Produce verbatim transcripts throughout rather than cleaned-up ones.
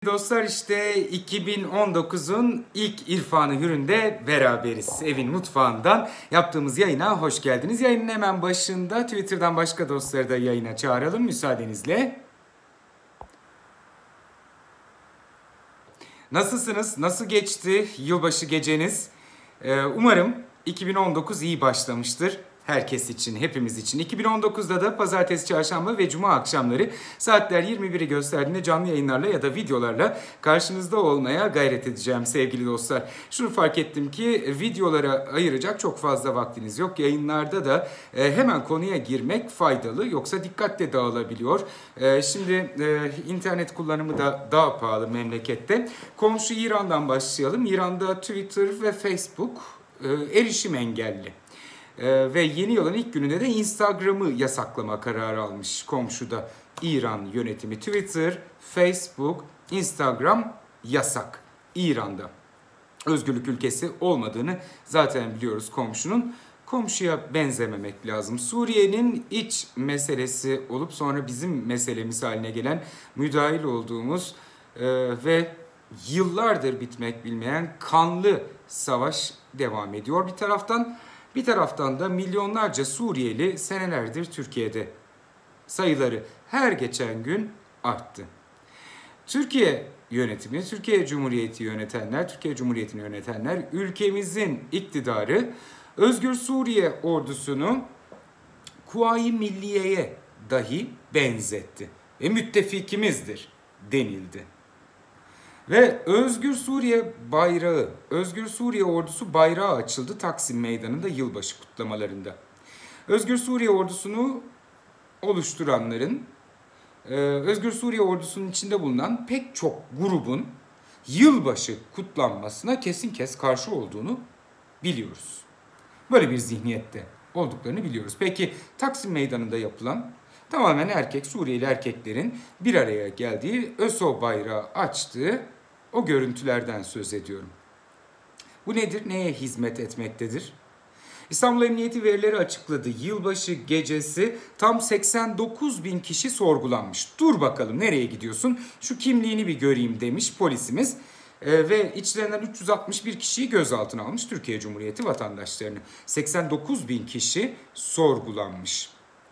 Dostlar, işte iki bin on dokuzun ilk İrfan-ı Hür'ünde beraberiz. Evin mutfağından yaptığımız yayına hoş geldiniz. Yayının hemen başında Twitter'dan başka dostları da yayına çağıralım müsaadenizle. Nasılsınız? Nasıl geçti yılbaşı geceniz? Ee, umarım iki bin on dokuz iyi başlamıştır. Herkes için, hepimiz için. iki bin on dokuzda da pazartesi, çarşamba ve cuma akşamları saatler yirmi biri gösterdiğinde canlı yayınlarla ya da videolarla karşınızda olmaya gayret edeceğim sevgili dostlar. Şunu fark ettim ki videolara ayıracak çok fazla vaktiniz yok. Yayınlarda da e, hemen konuya girmek faydalı, yoksa dikkat de dağılabiliyor. E, şimdi e, internet kullanımı da daha pahalı memlekette. Komşu İran'dan başlayalım. İran'da Twitter ve Facebook e, erişim engelli. Ee, ve yeni yılın ilk gününde de Instagram'ı yasaklama kararı almış komşuda İran yönetimi. Twitter, Facebook, Instagram yasak İran'da. Özgürlük ülkesi olmadığını zaten biliyoruz komşunun. Komşuya benzememek lazım. Suriye'nin iç meselesi olup sonra bizim meselemiz haline gelen, müdahil olduğumuz e, ve yıllardır bitmek bilmeyen kanlı savaş devam ediyor. Bir taraftan Bir taraftan da milyonlarca Suriyeli senelerdir Türkiye'de. Sayıları her geçen gün arttı. Türkiye yönetimi, Türkiye Cumhuriyeti yönetenler, Türkiye Cumhuriyeti'ni yönetenler, ülkemizin iktidarı Özgür Suriye ordusunu Kuvayi Milliye'ye dahi benzetti. Ve müttefikimizdir denildi. Ve Özgür Suriye bayrağı, Özgür Suriye ordusu bayrağı açıldı Taksim Meydanı'nda yılbaşı kutlamalarında. Özgür Suriye ordusunu oluşturanların, Özgür Suriye ordusunun içinde bulunan pek çok grubun yılbaşı kutlanmasına kesin kes karşı olduğunu biliyoruz. Böyle bir zihniyette olduklarını biliyoruz. Peki Taksim Meydanı'nda yapılan tamamen erkek, Suriyeli erkeklerin bir araya geldiği, ÖSO bayrağı açtığı o görüntülerden söz ediyorum. Bu nedir? Neye hizmet etmektedir? İstanbul Emniyeti verileri açıkladı. Yılbaşı gecesi tam seksen dokuz bin kişi sorgulanmış. Dur bakalım nereye gidiyorsun? Şu kimliğini bir göreyim demiş polisimiz. Ee, ve içlerinden üç yüz altmış bir kişiyi gözaltına almış Türkiye Cumhuriyeti vatandaşlarını. seksen dokuz bin kişi sorgulanmış.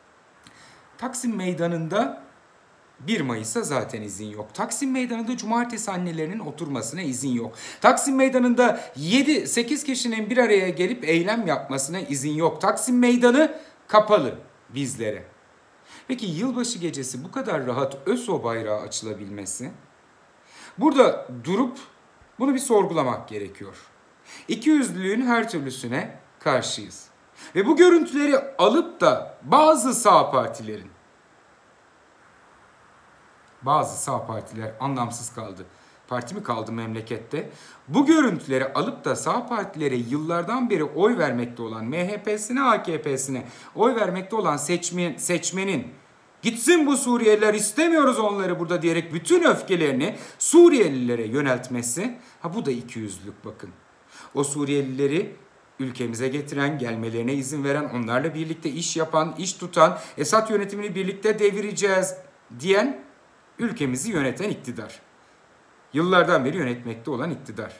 Taksim Meydanı'nda bir Mayıs'a zaten izin yok. Taksim Meydanı'nda cumartesi annelerinin oturmasına izin yok. Taksim Meydanı'nda yedi sekiz kişinin bir araya gelip eylem yapmasına izin yok. Taksim Meydanı kapalı bizlere. Peki yılbaşı gecesi bu kadar rahat ÖSO bayrağı açılabilmesi? Burada durup bunu bir sorgulamak gerekiyor. İkiyüzlülüğün her türlüsüne karşıyız. Ve bu görüntüleri alıp da bazı sağ partilerin, bazı sağ partiler anlamsız kaldı. Parti mi kaldı memlekette? Bu görüntüleri alıp da sağ partilere yıllardan beri oy vermekte olan M H P'sine, A K P'sine oy vermekte olan seçmen, seçmenin gitsin bu Suriyeliler, istemiyoruz onları burada diyerek bütün öfkelerini Suriyelilere yöneltmesi, ha bu da ikiyüzlülük bakın. O Suriyelileri ülkemize getiren, gelmelerine izin veren, onlarla birlikte iş yapan, iş tutan, Esad yönetimini birlikte devireceğiz diyen, ülkemizi yöneten iktidar. Yıllardan beri yönetmekte olan iktidar.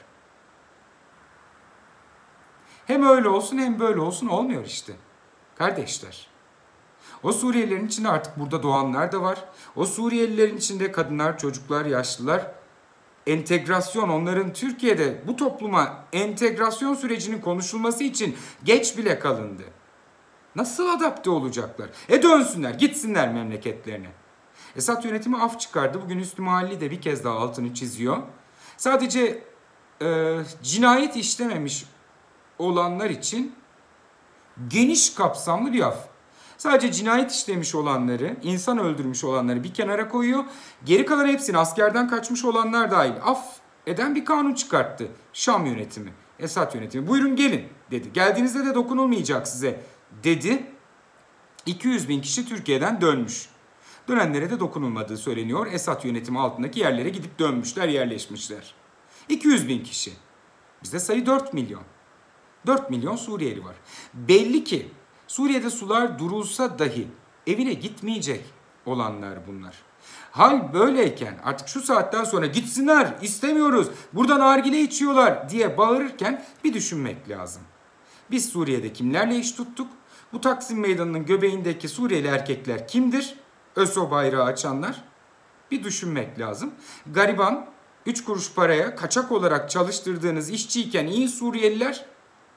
Hem öyle olsun hem böyle olsun olmuyor işte. Kardeşler. O Suriyelilerin içinde artık burada doğanlar da var. O Suriyelilerin içinde kadınlar, çocuklar, yaşlılar. Entegrasyon, onların Türkiye'de bu topluma entegrasyon sürecinin konuşulması için geç bile kalındı. Nasıl adapte olacaklar? E dönsünler, gitsinler memleketlerine. Esad yönetimi af çıkardı. Bugün Üstü Mahalli de bir kez daha altını çiziyor. Sadece e, cinayet işlememiş olanlar için geniş kapsamlı bir af. Sadece cinayet işlemiş olanları, insan öldürmüş olanları bir kenara koyuyor. Geri kalan hepsini, askerden kaçmış olanlar dahil af eden bir kanun çıkarttı Şam yönetimi, Esad yönetimi. Buyurun gelin dedi. Geldiğinizde de dokunulmayacak size dedi. iki yüz bin kişi Türkiye'den dönmüş. Dönenlere de dokunulmadığı söyleniyor. Esad yönetimi altındaki yerlere gidip dönmüşler, yerleşmişler. iki yüz bin kişi. Bizde sayı dört milyon. dört milyon Suriyeli var. Belli ki Suriye'de sular durulsa dahi evine gitmeyecek olanlar bunlar. Hal böyleyken artık şu saatten sonra gitsinler, istemiyoruz, buradan nargile içiyorlar diye bağırırken bir düşünmek lazım. Biz Suriye'de kimlerle iş tuttuk? Bu Taksim Meydanı'nın göbeğindeki Suriyeli erkekler kimdir? ÖSO bayrağı açanlar. Bir düşünmek lazım. Gariban, üç kuruş paraya kaçak olarak çalıştırdığınız işçiyken iyi Suriyeliler,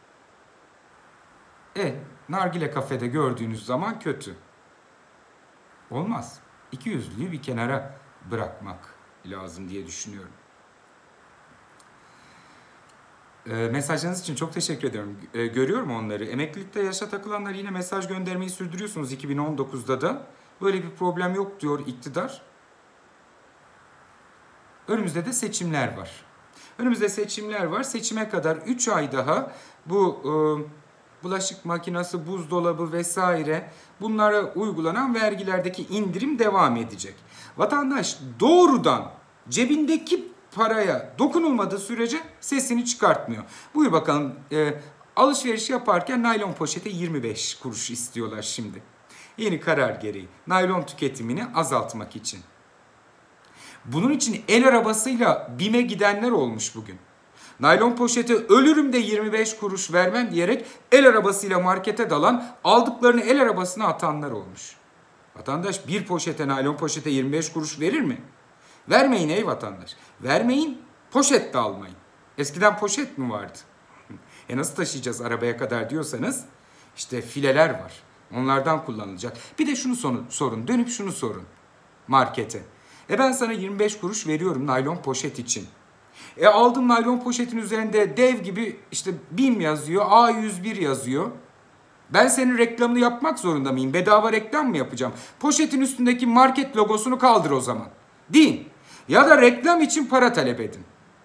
e nargile kafede gördüğünüz zaman kötü. Olmaz. İkiyüzlülüğü bir kenara bırakmak lazım diye düşünüyorum. E, mesajlarınız için çok teşekkür ediyorum. E, görüyorum onları. Emeklilikte yaşa takılanlar yine mesaj göndermeyi sürdürüyorsunuz iki bin on dokuzda da. Böyle bir problem yok diyor iktidar. Önümüzde de seçimler var. Önümüzde seçimler var. Seçime kadar üç ay daha bu e, bulaşık makinesi, buzdolabı vesaire bunlara uygulanan vergilerdeki indirim devam edecek. Vatandaş doğrudan cebindeki paraya dokunulmadığı sürece sesini çıkartmıyor. Buyur bakalım, e, alışveriş yaparken naylon poşete yirmi beş kuruş istiyorlar şimdi. Yeni karar gereği naylon tüketimini azaltmak için. Bunun için el arabasıyla BİM'e gidenler olmuş bugün. Naylon poşete ölürüm de yirmi beş kuruş vermem diyerek el arabasıyla markete dalan, aldıklarını el arabasına atanlar olmuş. Vatandaş bir poşete, naylon poşete yirmi beş kuruş verir mi? Vermeyin ey vatandaş. Vermeyin, poşet de almayın. Eskiden poşet mi vardı? E nasıl taşıyacağız arabaya kadar diyorsanız, işte fileler var. Onlardan kullanılacak. Bir de şunu sorun, dönüp şunu sorun markete. E ben sana yirmi beş kuruş veriyorum naylon poşet için. E aldım naylon poşetin üzerinde dev gibi işte BİM yazıyor, A yüz bir yazıyor. Ben senin reklamını yapmak zorunda mıyım? Bedava reklam mı yapacağım? Poşetin üstündeki market logosunu kaldır o zaman. Deyin. Ya da reklam için para talep edin.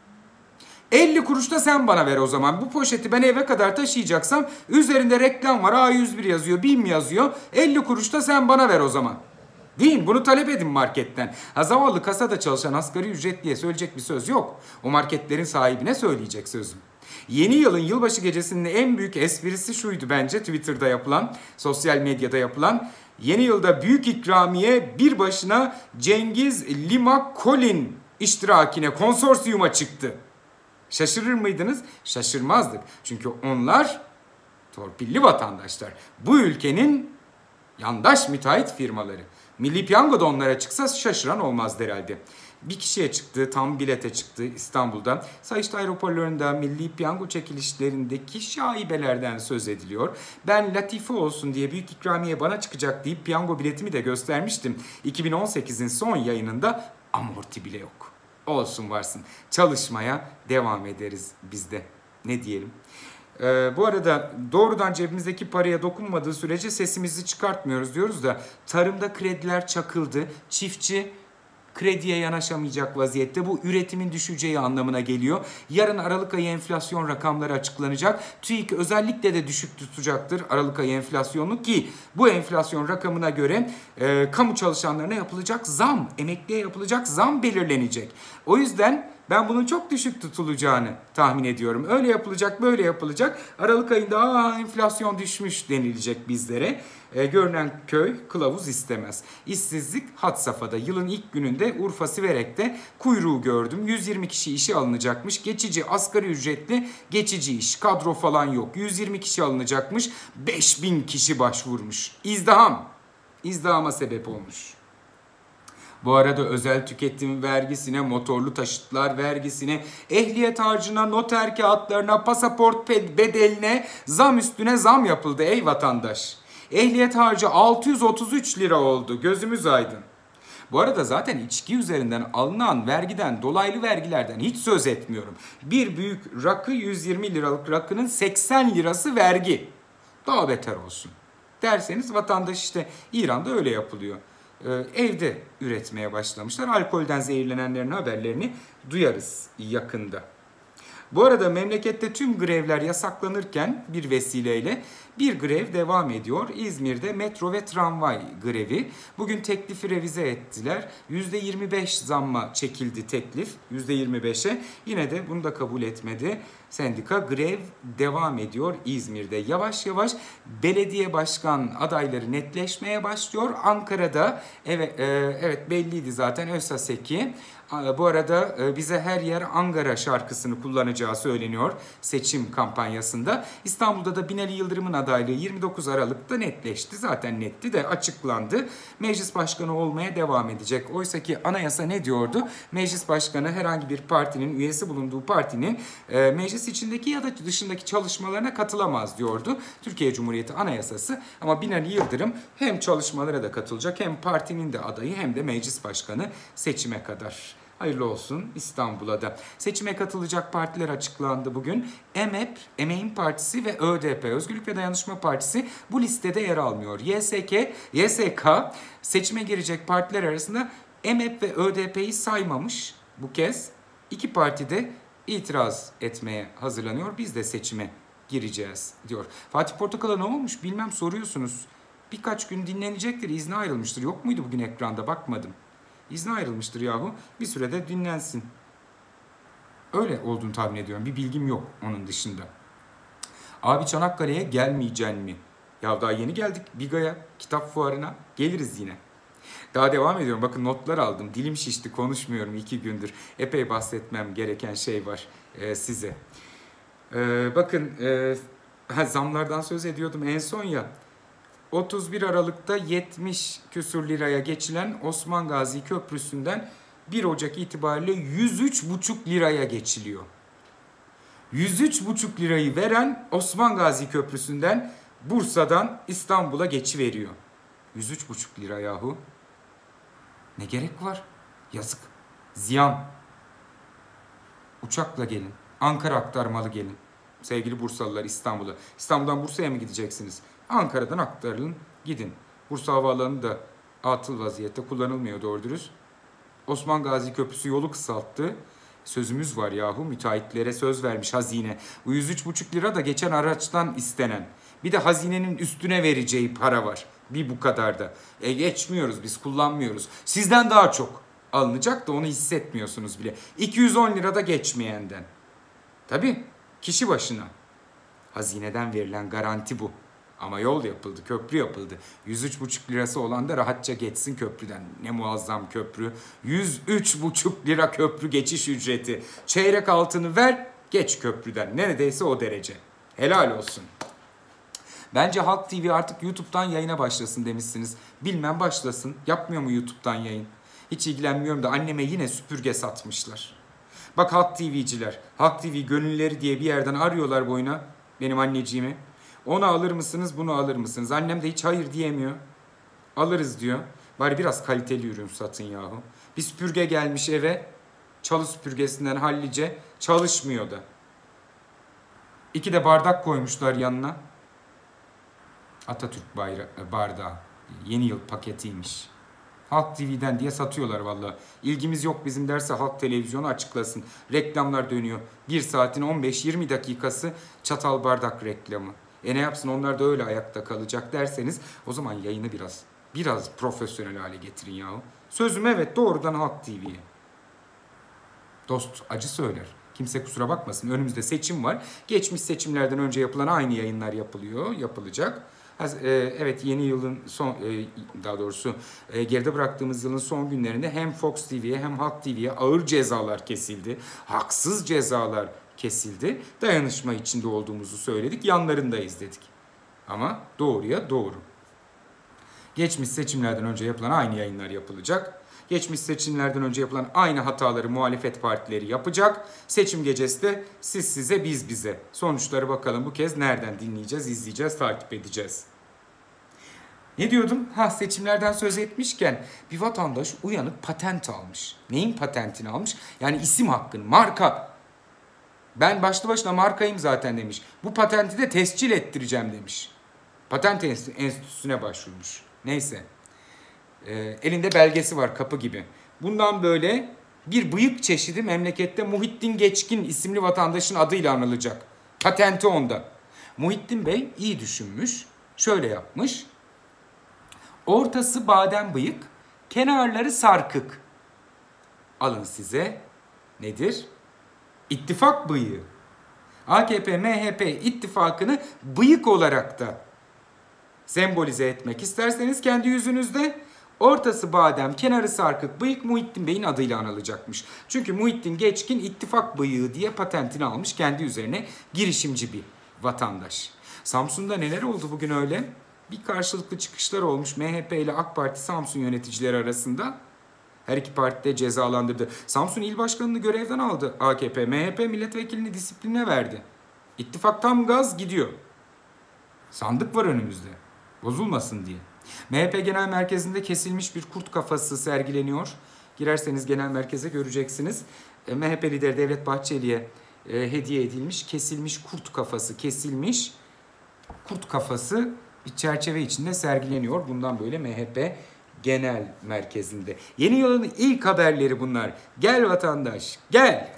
elli kuruş da sen bana ver o zaman. Bu poşeti ben eve kadar taşıyacaksam üzerinde reklam var, A yüz bir yazıyor, BİM yazıyor. elli kuruş da sen bana ver o zaman. Deyin, bunu talep edin marketten. Ha, zavallı kasada çalışan asgari ücretliye söyleyecek bir söz yok. O marketlerin sahibine söyleyecek sözüm. Yeni yılın yılbaşı gecesinin en büyük esprisi şuydu bence, Twitter'da yapılan, sosyal medyada yapılan. Yeni yılda büyük ikramiye bir başına Cengiz Lima Kolin iştirakine, konsorsiyuma çıktı. Şaşırır mıydınız? Şaşırmazdık. Çünkü onlar torpilli vatandaşlar. Bu ülkenin yandaş müteahhit firmaları. Milli Piyango da onlara çıksa şaşıran olmazdı herhalde. Bir kişiye çıktı, tam bilete çıktı İstanbul'da. Sayıştay raporlarında Milli Piyango çekilişlerindeki şaibelerden söz ediliyor. Ben latife olsun diye büyük ikramiye bana çıkacak deyip piyango biletimi de göstermiştim. iki bin on sekizin son yayınında amorti bile yok. Olsun varsın. Çalışmaya devam ederiz biz de. Ne diyelim? Ee, bu arada doğrudan cebimizdeki paraya dokunmadığı sürece sesimizi çıkartmıyoruz diyoruz da tarımda krediler çakıldı. Çiftçi krediye yanaşamayacak vaziyette. Bu üretimin düşeceği anlamına geliyor. Yarın Aralık ayı enflasyon rakamları açıklanacak. TÜİK özellikle de düşük tutacaktır Aralık ayı enflasyonunu ki bu enflasyon rakamına göre e, kamu çalışanlarına yapılacak zam, emekliye yapılacak zam belirlenecek. O yüzden ben bunun çok düşük tutulacağını tahmin ediyorum. Öyle yapılacak, böyle yapılacak. Aralık ayında aa, enflasyon düşmüş denilecek bizlere. E, görünen köy kılavuz istemez. İşsizlik had safhada. Yılın ilk gününde Urfa Siverek'te kuyruğu gördüm. yüz yirmi kişi işe alınacakmış. Geçici asgari ücretli geçici iş. Kadro falan yok. yüz yirmi kişi alınacakmış. beş bin kişi başvurmuş. İzdiham. İzdihama sebep olmuş. Bu arada özel tüketim vergisine, motorlu taşıtlar vergisine, ehliyet harcına, noter kağıtlarına, pasaport bedeline zam üstüne zam yapıldı ey vatandaş. Ehliyet harcı altı yüz otuz üç lira oldu. Gözümüz aydın. Bu arada zaten içki üzerinden alınan vergiden, dolaylı vergilerden hiç söz etmiyorum. Bir büyük rakı, yüz yirmi liralık rakının seksen lirası vergi. Daha beter olsun. Derseniz vatandaş işte İran'da öyle yapılıyor. Ee, evde üretmeye başlamışlar. Alkolden zehirlenenlerin haberlerini duyarız yakında. Bu arada memlekette tüm grevler yasaklanırken bir vesileyle bir grev devam ediyor. İzmir'de metro ve tramvay grevi. Bugün teklifi revize ettiler. yüzde yirmi beş zamma çekildi teklif. yüzde yirmi beşe. Yine de bunu da kabul etmedi. Sendika grev devam ediyor İzmir'de. Yavaş yavaş belediye başkan adayları netleşmeye başlıyor. Ankara'da evet, e, evet belliydi zaten Özsaseki. Bu arada bize her yer Ankara şarkısını kullanacağı söyleniyor seçim kampanyasında. İstanbul'da da Binali Yıldırım'ın adaylığı yirmi dokuz Aralık'ta netleşti. Zaten netti de açıklandı. Meclis başkanı olmaya devam edecek. Oysa ki anayasa ne diyordu? Meclis başkanı herhangi bir partinin, üyesi bulunduğu partinin e, meclis içindeki ya da dışındaki çalışmalarına katılamaz diyordu. Türkiye Cumhuriyeti Anayasası. Ama Binali Yıldırım hem çalışmalara da katılacak, hem partinin de adayı, hem de meclis başkanı seçime kadar. Hayırlı olsun İstanbul'a da. Seçime katılacak partiler açıklandı bugün. E M E P, Emeğin Partisi ve Ö D P, Özgürlük ve Dayanışma Partisi bu listede yer almıyor. Y S K, Y S K seçime girecek partiler arasında E M E P ve Ö D P'yi saymamış bu kez. İki parti de itiraz etmeye hazırlanıyor. Biz de seçime gireceğiz diyor. Fatih Portakal'a ne olmuş bilmem, soruyorsunuz. Birkaç gün dinlenecektir, izne ayrılmıştır. Yok muydu bugün ekranda, bakmadım. İzne ayrılmıştır yahu. Bir sürede dinlensin. Öyle olduğunu tahmin ediyorum. Bir bilgim yok onun dışında. Abi Çanakkale'ye gelmeyeceksin mi? Ya daha yeni geldik Biga'ya, kitap fuarına. Geliriz yine. Daha devam ediyorum. Bakın notlar aldım. Dilim şişti, konuşmuyorum iki gündür. Epey bahsetmem gereken şey var e, size. E, bakın e, zamlardan söz ediyordum en son ya. otuz bir Aralık'ta yetmiş küsur liraya geçilen Osman Gazi Köprüsü'nden bir Ocak itibariyle yüz üç buçuk liraya geçiliyor. yüz üç buçuk lirayı veren Osman Gazi Köprüsü'nden Bursa'dan İstanbul'a geçiveriyor. yüz üç buçuk lira yahu. Ne gerek var? Yazık. Ziyan. Uçakla gelin. Ankara aktarmalı gelin. Sevgili Bursalılar İstanbul'a. İstanbul'dan Bursa'ya mı gideceksiniz? Ankara'dan aktarılın, gidin. Bursa Havaalanı da atıl vaziyette, kullanılmıyor doğru dürüst. Osman Gazi Köprüsü yolu kısalttı. Sözümüz var yahu, müteahhitlere söz vermiş hazine. Bu yüz üç buçuk lira da geçen araçtan istenen. Bir de hazinenin üstüne vereceği para var. Bir bu kadar da. E geçmiyoruz biz, kullanmıyoruz. Sizden daha çok alınacak da onu hissetmiyorsunuz bile. iki yüz on lira da geçmeyenden. Tabii kişi başına. Hazineden verilen garanti bu. Ama yol yapıldı, köprü yapıldı. yüz üç buçuk lirası olan da rahatça geçsin köprüden. Ne muazzam köprü. yüz üç buçuk lira köprü geçiş ücreti. Çeyrek altını ver, geç köprüden. Neredeyse o derece. Helal olsun. Bence Halk T V artık YouTube'dan yayına başlasın demişsiniz. Bilmem, başlasın. Yapmıyor mu YouTube'dan yayın? Hiç ilgilenmiyorum da anneme yine süpürge satmışlar. Bak Halk T V'ciler, Halk T V gönülleri diye bir yerden arıyorlar boyuna benim anneciğimi. Onu alır mısınız, bunu alır mısınız? Annem de hiç hayır diyemiyor. Alırız diyor. Bari biraz kaliteli ürün satın yahu. Bir süpürge gelmiş eve. Çalı süpürgesinden hallice. Çalışmıyor da. İki de bardak koymuşlar yanına. Atatürk bayrağı, bardağı. Yeni yıl paketiymiş. Halk T V'den diye satıyorlar valla. İlgimiz yok bizim derse Halk Televizyonu açıklasın. Reklamlar dönüyor. Bir saatin on beş yirmi dakikası çatal bardak reklamı. E ne yapsın, onlar da öyle ayakta kalacak derseniz o zaman yayını biraz biraz profesyonel hale getirin yahu. Sözüm evet, doğrudan Halk T V'ye. Dost acı söyler. Kimse kusura bakmasın. Önümüzde seçim var. Geçmiş seçimlerden önce yapılan aynı yayınlar yapılıyor, yapılacak. Evet, yeni yılın son, daha doğrusu geride bıraktığımız yılın son günlerinde hem Fox T V'ye hem Halk T V'ye ağır cezalar kesildi. Haksız cezalar kesildi. Dayanışma içinde olduğumuzu söyledik. Yanlarındayız dedik. Ama doğruya doğru. Geçmiş seçimlerden önce yapılan aynı yayınlar yapılacak. Geçmiş seçimlerden önce yapılan aynı hataları muhalefet partileri yapacak. Seçim gecesi de siz size biz bize. Sonuçları bakalım bu kez nereden dinleyeceğiz, izleyeceğiz, takip edeceğiz. Ne diyordum? Ha, seçimlerden söz etmişken bir vatandaş uyanık patent almış. Neyin patentini almış? Yani isim hakkını, marka. Ben başlı başına markayım zaten demiş. Bu patenti de tescil ettireceğim demiş. Patent Enstitüsü'ne başvurmuş. Neyse. Ee, elinde belgesi var, kapı gibi. Bundan böyle bir bıyık çeşidi memlekette Muhittin Geçkin isimli vatandaşın adıyla anılacak. Patenti onda. Muhittin Bey iyi düşünmüş. Şöyle yapmış. Ortası badem bıyık, kenarları sarkık. Alın size nedir? İttifak bıyığı. A K P M H P ittifakını bıyık olarak da sembolize etmek isterseniz kendi yüzünüzde ortası badem, kenarı sarkık bıyık Muhittin Bey'in adıyla anılacakmış. Çünkü Muhittin Geçkin ittifak bıyığı diye patentini almış kendi üzerine, girişimci bir vatandaş. Samsun'da neler oldu bugün öyle? Bir karşılıklı çıkışlar olmuş M H P ile AK Parti Samsun yöneticileri arasında. Her iki parti de cezalandırdı. Samsun İl Başkanı'nı görevden aldı A K P. M H P milletvekilini disipline verdi. İttifak tam gaz gidiyor. Sandık var önümüzde. Bozulmasın diye. M H P Genel Merkezi'nde kesilmiş bir kurt kafası sergileniyor. Girerseniz genel merkeze göreceksiniz. M H P lideri Devlet Bahçeli'ye e, hediye edilmiş kesilmiş kurt kafası. Kesilmiş kurt kafası bir çerçeve içinde sergileniyor. Bundan böyle M H P Genel Merkezi'nde. Yeni yılın ilk haberleri bunlar. Gel vatandaş, gel.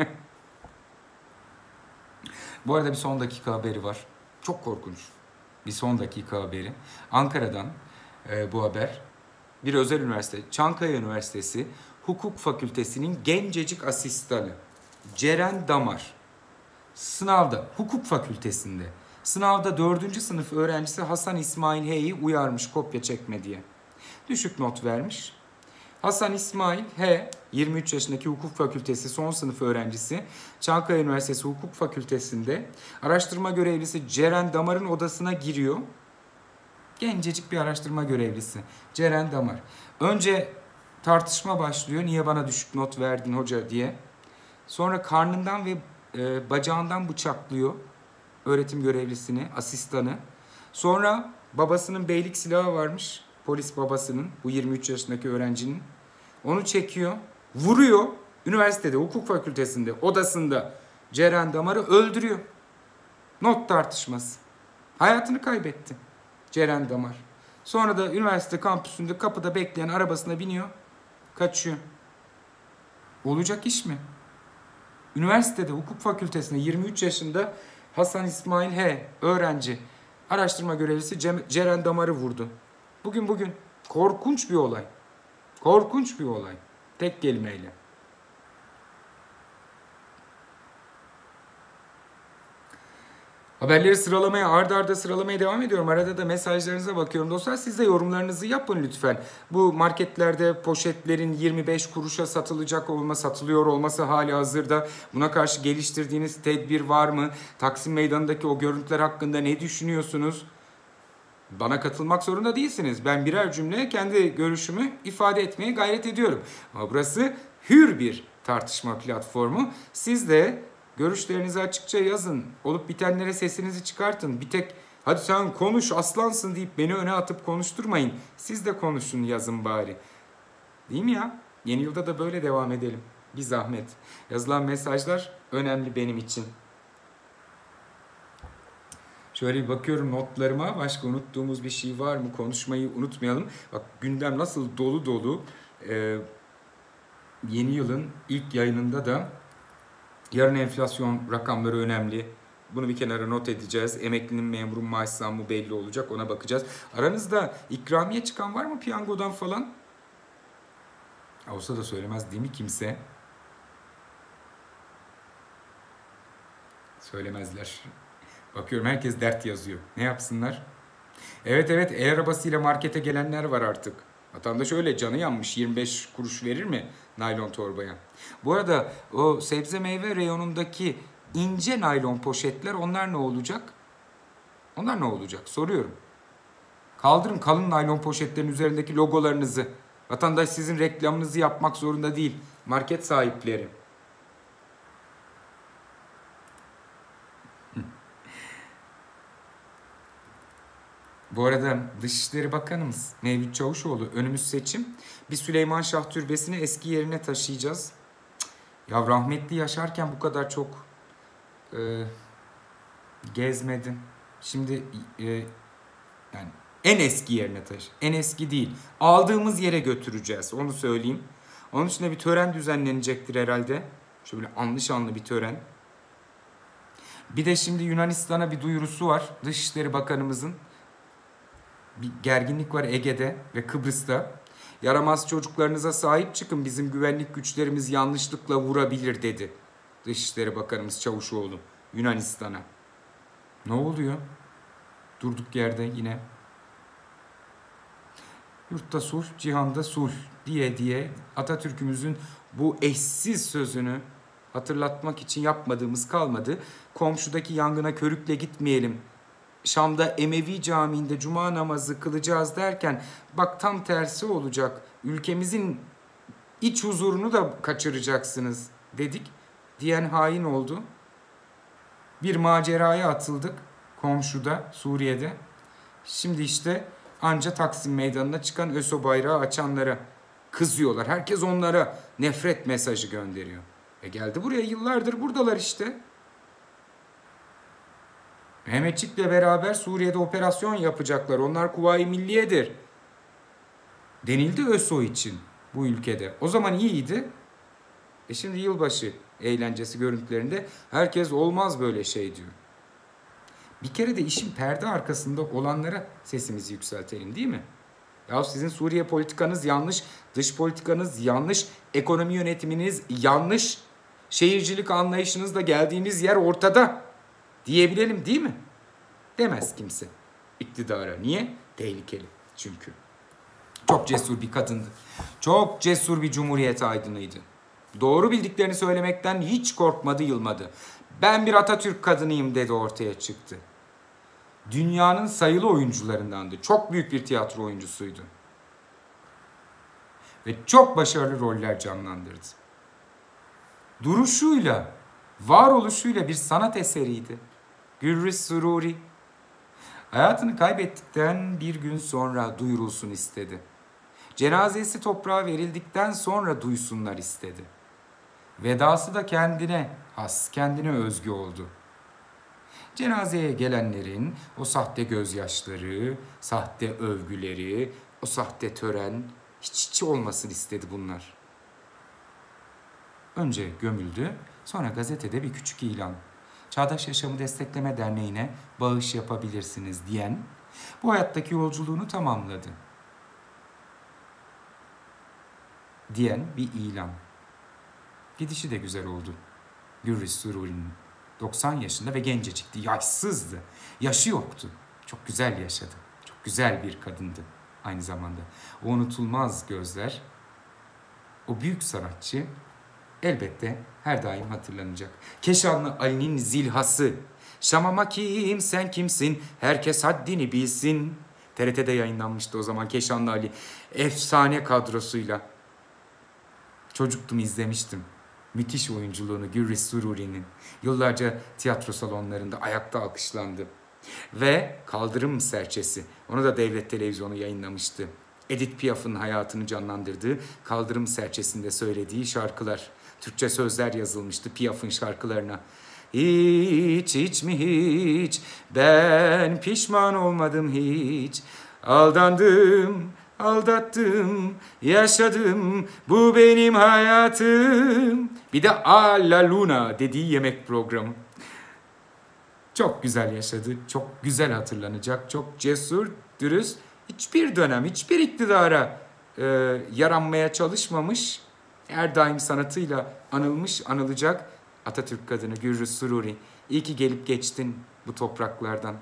Bu arada bir son dakika haberi var. Çok korkunç. Bir son dakika haberi. Ankara'dan e, bu haber. Bir özel üniversite, Çankaya Üniversitesi Hukuk Fakültesi'nin gencecik asistanı Ceren Damar sınavda, hukuk fakültesinde sınavda dördüncü sınıf öğrencisi Hasan İsmail H'yi uyarmış kopya çekme diye. Düşük not vermiş. Hasan İsmail H, yirmi üç yaşındaki hukuk fakültesi son sınıf öğrencisi, Çankaya Üniversitesi Hukuk Fakültesi'nde araştırma görevlisi Ceren Damar'ın odasına giriyor. Gencecik bir araştırma görevlisi Ceren Damar. Önce tartışma başlıyor. Niye bana düşük not verdin hoca diye. Sonra karnından ve e, bacağından bıçaklıyor öğretim görevlisini, asistanı. Sonra babasının beylik silahı varmış. Polis babasının, bu yirmi üç yaşındaki öğrencinin. Onu çekiyor, vuruyor. Üniversitede, hukuk fakültesinde, odasında Ceren Damar'ı öldürüyor. Not tartışması. Hayatını kaybetti Ceren Damar. Sonra da üniversite kampüsünde kapıda bekleyen arabasına biniyor, kaçıyor. Olacak iş mi? Üniversitede, hukuk fakültesinde yirmi üç yaşında Hasan İsmail H, öğrenci, araştırma görevlisi Ceren Damar'ı vurdu. Bugün bugün. Korkunç bir olay. Korkunç bir olay. Tek kelimeyle. Haberleri sıralamaya, arda arda sıralamaya devam ediyorum. Arada da mesajlarınıza bakıyorum dostlar. Siz de yorumlarınızı yapın lütfen. Bu marketlerde poşetlerin yirmi beş kuruşa satılacak olma, satılıyor olması hali hazırda. Buna karşı geliştirdiğiniz tedbir var mı? Taksim Meydanı'ndaki o görüntüler hakkında ne düşünüyorsunuz? Bana katılmak zorunda değilsiniz. Ben birer cümle kendi görüşümü ifade etmeye gayret ediyorum. Ama burası hür bir tartışma platformu. Siz de görüşlerinizi açıkça yazın. Olup bitenlere sesinizi çıkartın. Bir tek hadi sen konuş aslansın deyip beni öne atıp konuşturmayın. Siz de konuşun, yazın bari. Değil mi ya? Yeni yılda da böyle devam edelim. Bir zahmet. Yazılan mesajlar önemli benim için. Şöyle bir bakıyorum notlarıma. Başka unuttuğumuz bir şey var mı? Konuşmayı unutmayalım. Bak gündem nasıl dolu dolu. Ee, yeni yılın ilk yayınında da yarın enflasyon rakamları önemli. Bunu bir kenara not edeceğiz. Emeklinin, memurun maaş zammı belli olacak. Ona bakacağız. Aranızda ikramiye çıkan var mı piyangodan falan? Olsa da söylemez değil mi kimse? Söylemezler. Bakıyorum herkes dert yazıyor. Ne yapsınlar? Evet evet, el arabasıyla markete gelenler var artık. Vatandaş öyle canı yanmış, yirmi beş kuruş verir mi naylon torbaya? Bu arada o sebze meyve reyonundaki ince naylon poşetler, onlar ne olacak? Onlar ne olacak? Soruyorum. Kaldırın kalın naylon poşetlerin üzerindeki logolarınızı. Vatandaş sizin reklamınızı yapmak zorunda değil. Market sahipleri. Bu arada Dışişleri Bakanımız Mevlüt Çavuşoğlu, önümüz seçim. Bir Süleyman Şah Türbesi'ni eski yerine taşıyacağız. Ya rahmetli yaşarken bu kadar çok e, gezmedim. Şimdi e, yani en eski yerine taşı. En eski değil. Aldığımız yere götüreceğiz. Onu söyleyeyim. Onun için de bir tören düzenlenecektir herhalde. Şöyle anlı şanlı bir tören. Bir de şimdi Yunanistan'a bir duyurusu var. Dışişleri Bakanımızın. Bir gerginlik var Ege'de ve Kıbrıs'ta. Yaramaz çocuklarınıza sahip çıkın. Bizim güvenlik güçlerimiz yanlışlıkla vurabilir dedi. Dışişleri Bakanımız Çavuşoğlu Yunanistan'a. Ne oluyor? Durduk yerde yine. Yurtta sulh, cihanda sulh diye diye Atatürk'ümüzün bu eşsiz sözünü hatırlatmak için yapmadığımız kalmadı. Komşudaki yangına körükle gitmeyelim. Şam'da Emevi Camii'nde cuma namazı kılacağız derken bak tam tersi olacak. Ülkemizin iç huzurunu da kaçıracaksınız dedik. Diyen hain oldu. Bir maceraya atıldık komşuda, Suriye'de. Şimdi işte anca Taksim Meydanı'na çıkan ÖSO bayrağı açanlara kızıyorlar. Herkes onlara nefret mesajı gönderiyor. E geldi buraya, yıllardır buradalar işte. Mehmetçik'le beraber Suriye'de operasyon yapacaklar. Onlar Kuvayi Milliye'dir. Denildi ÖSO için bu ülkede. O zaman iyiydi. E şimdi yılbaşı eğlencesi görüntülerinde herkes olmaz böyle şey diyor. Bir kere de işin perde arkasında olanlara sesimizi yükseltelim değil mi? Ya sizin Suriye politikanız yanlış, dış politikanız yanlış, ekonomi yönetiminiz yanlış, şehircilik anlayışınızla geldiğiniz yer ortada diyebilelim değil mi? Demez kimse iktidara. Niye? Tehlikeli çünkü. Çok cesur bir kadındı. Çok cesur bir cumhuriyet aydınıydı. Doğru bildiklerini söylemekten hiç korkmadı, yılmadı. Ben bir Atatürk kadınıyım dedi, ortaya çıktı. Dünyanın sayılı oyuncularındandı. Çok büyük bir tiyatro oyuncusuydu. Ve çok başarılı roller canlandırdı. Duruşuyla, varoluşuyla bir sanat eseriydi. Gürriz Sururi hayatını kaybettikten bir gün sonra duyurulsun istedi. Cenazesi toprağa verildikten sonra duysunlar istedi. Vedası da kendine has, kendine özgü oldu. Cenazeye gelenlerin o sahte gözyaşları, sahte övgüleri, o sahte tören hiç hiç olmasın istedi bunlar. Önce gömüldü, sonra gazetede bir küçük ilan. Çağdaş Yaşamı Destekleme Derneği'ne bağış yapabilirsiniz diyen bu hayattaki yolculuğunu tamamladı diyen bir ilan. Gidişi de güzel oldu. Gürriz Sururi'nin doksan yaşında ve gencecikti, yaşsızdı. Yaşı yoktu. Çok güzel yaşadı. Çok güzel bir kadındı aynı zamanda. O unutulmaz gözler, o büyük sanatçı elbette her daim hatırlanacak. Keşanlı Ali'nin zilhası. Şamama kim, sen kimsin, herkes haddini bilsin. T R T'de yayınlanmıştı o zaman Keşanlı Ali. Efsane kadrosuyla. Çocuktum, izlemiştim. Müthiş oyunculuğunu Gürriz Sururi'nin. Yıllarca tiyatro salonlarında ayakta alkışlandı. Ve Kaldırım Serçesi. Onu da devlet televizyonu yayınlamıştı. Edith Piaf'ın hayatını canlandırdığı Kaldırım Serçesi'nde söylediği şarkılar. Türkçe sözler yazılmıştı Piaf'ın şarkılarına. Hiç, hiç mi hiç, ben pişman olmadım hiç. Aldandım, aldattım, yaşadım, bu benim hayatım. Bir de A La Luna dediği yemek programı. Çok güzel yaşadı, çok güzel hatırlanacak, çok cesur, dürüst. Hiçbir dönem, hiçbir iktidara e, yaranmaya çalışmamış, her daim sanatıyla anılmış, anılacak Atatürk kadını Gürriz Sururi. İyi ki gelip geçtin bu topraklardan.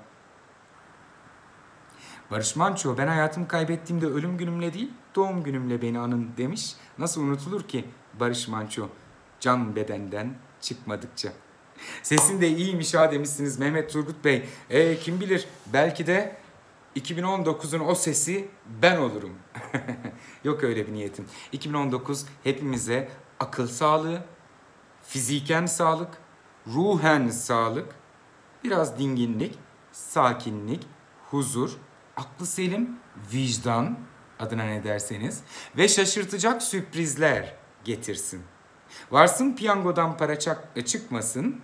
Barış Manço, ben hayatımı kaybettiğimde ölüm günümle değil, doğum günümle beni anın demiş. Nasıl unutulur ki Barış Manço can bedenden çıkmadıkça. Sesin de iyiymiş ha demişsiniz Mehmet Turgut Bey. E, kim bilir belki de iki bin on dokuzun o sesi ben olurum. Yok öyle bir niyetim. iki bin on dokuz hepimize akıl sağlığı, fiziken sağlık, ruhen sağlık, biraz dinginlik, sakinlik, huzur, aklı selim, vicdan adına ne derseniz ve şaşırtacak sürprizler getirsin. Varsın piyangodan para çıkmasın,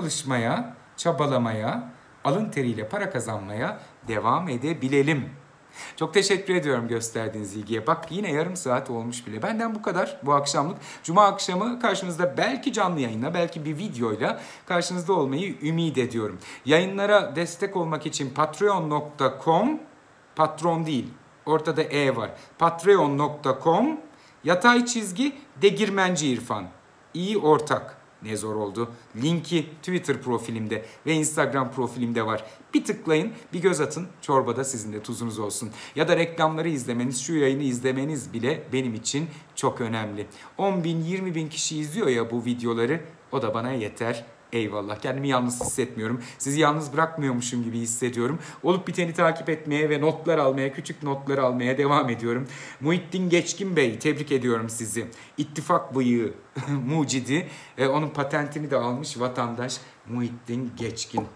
çalışmaya, çabalamaya, alın teriyle para kazanmaya devam edebilelim. Çok teşekkür ediyorum gösterdiğiniz ilgiye. Bak yine yarım saat olmuş bile. Benden bu kadar bu akşamlık. Cuma akşamı karşınızda belki canlı yayınla, belki bir videoyla karşınızda olmayı ümit ediyorum. Yayınlara destek olmak için patreon nokta com, patron değil, ortada E var. patreon nokta com yatay çizgi Degirmenci İrfan. İyi ortak. Ne zor oldu. Linki Twitter profilimde ve Instagram profilimde var. Bir tıklayın, bir göz atın. Çorbada sizin de tuzunuz olsun. Ya da reklamları izlemeniz, şu yayını izlemeniz bile benim için çok önemli. on bin, yirmi bin kişi izliyor ya bu videoları. O da bana yeter. Eyvallah. Kendimi yalnız hissetmiyorum. Sizi yalnız bırakmıyormuşum gibi hissediyorum. Olup biteni takip etmeye ve notlar almaya, küçük notlar almaya devam ediyorum. Muhittin Geçkin Bey, tebrik ediyorum sizi. İttifak bıyığı mucidi. E, onun patentini de almış vatandaş Muhittin Geçkin.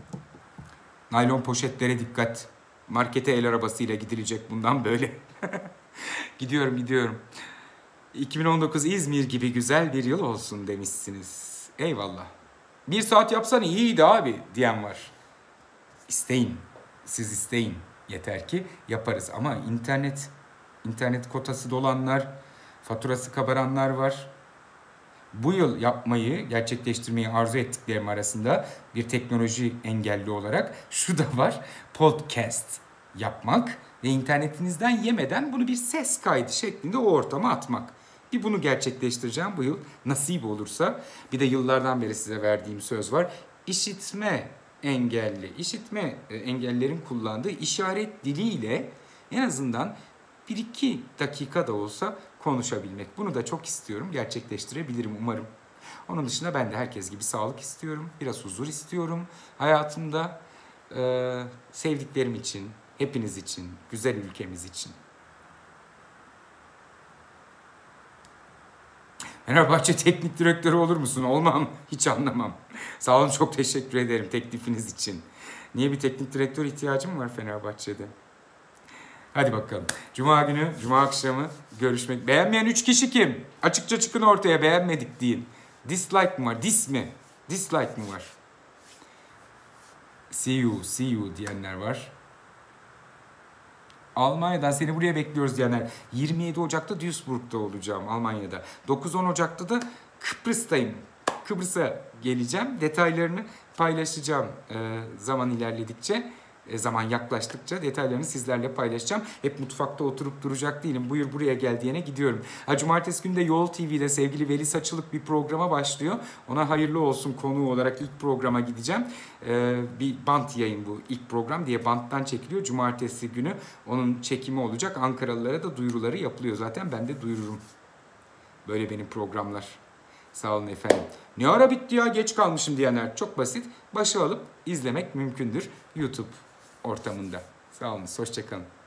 Naylon poşetlere dikkat. Markete el arabasıyla gidilecek bundan böyle. Gidiyorum, gidiyorum. iki bin on dokuz İzmir gibi güzel bir yıl olsun demişsiniz. Eyvallah. Bir saat yapsan iyiydi abi diyen var. İsteyin. Siz isteyin. Yeter ki yaparız. Ama internet, internet kotası dolanlar, faturası kabaranlar var. Bu yıl yapmayı, gerçekleştirmeyi arzu ettiklerim arasında bir teknoloji engelli olarak şu da var. Podcast yapmak ve internetinizden yemeden bunu bir ses kaydı şeklinde o ortama atmak. Bir bunu gerçekleştireceğim bu yıl nasip olursa. Bir de yıllardan beri size verdiğim söz var. İşitme engelli, işitme engellerin kullandığı işaret diliyle en azından bir iki dakika da olsa konuşabilmek. Bunu da çok istiyorum. Gerçekleştirebilirim umarım. Onun dışında ben de herkes gibi sağlık istiyorum. Biraz huzur istiyorum. Hayatımda e, sevdiklerim için, hepiniz için, güzel ülkemiz için. Fenerbahçe teknik direktörü olur musun? Olmam. Hiç anlamam. Sağ olun, çok teşekkür ederim teklifiniz için. Niye bir teknik direktör ihtiyacım var Fenerbahçe'de? Hadi bakalım. Cuma günü, Cuma akşamı görüşmek. Beğenmeyen üç kişi kim? Açıkça çıkın ortaya, beğenmedik deyin. Dislike mi var? Dis mi? Dislike mi var? See you, see you diyenler var. Almanya'dan seni buraya bekliyoruz diyenler. yirmi yedi Ocak'ta Duisburg'da olacağım Almanya'da. dokuz on Ocak'ta da Kıbrıs'tayım. Kıbrıs'a geleceğim. Detaylarını paylaşacağım e, zaman ilerledikçe. E, zaman yaklaştıkça detaylarını sizlerle paylaşacağım. Hep mutfakta oturup duracak değilim. Buyur buraya gel diyene gidiyorum. Ha, Cumartesi günü de Yol T V'de sevgili Veli Saçılık bir programa başlıyor. Ona hayırlı olsun konuğu olarak ilk programa gideceğim. E, bir bant yayın bu ilk program diye banttan çekiliyor. Cumartesi günü onun çekimi olacak. Ankaralılara da duyuruları yapılıyor zaten. Ben de duyururum. Böyle benim programlar. Sağ olun efendim. Ne ara bitti ya, geç kalmışım diyenler çok basit. Başa alıp izlemek mümkündür YouTube ortamında. Sağ olun, hoşça kalın.